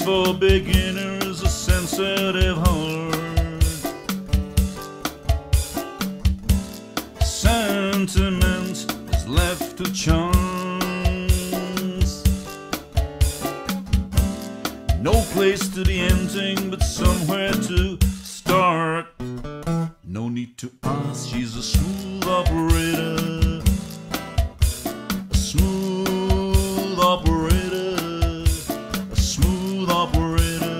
for beginners, a sensitive heart. Sentiment is left to chance. No place to the ending, but somewhere to start. No need to ask, she's a smooth operator. A smooth operator. A smooth operator.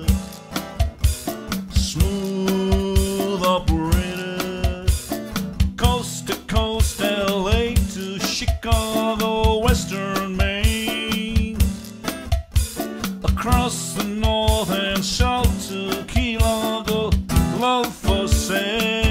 Smooth operator. Coast to coast, LA to Chicago, Western Maine. Across the north and south to Key Largo, love for sale.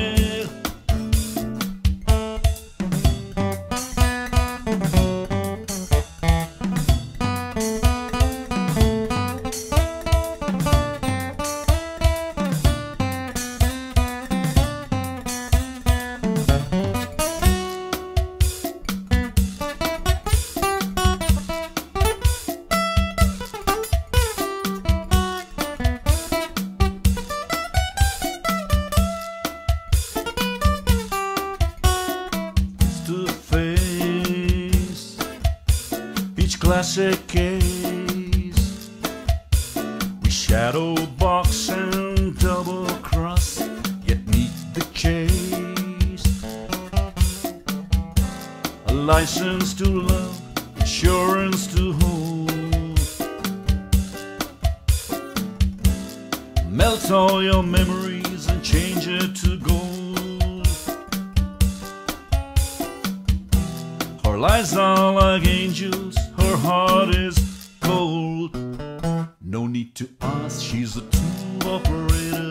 Classic case, we shadow box and double cross, yet meet the chase. A license to love, insurance to hold. Melt all your memories and change it to gold. Her lies are like angels, her heart is cold. No need to ask, she's a smooth operator.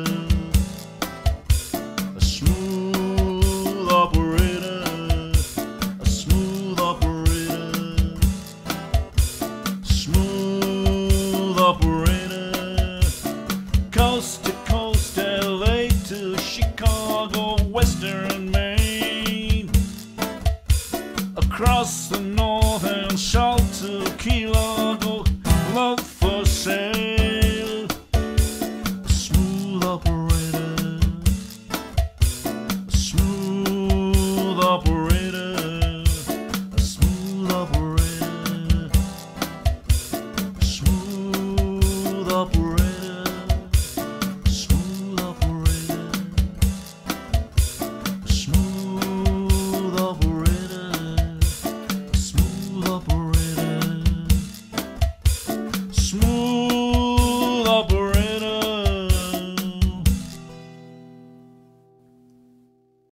A smooth operator. A smooth operator. Smooth operator. Coast to coast, LA to Chicago, Western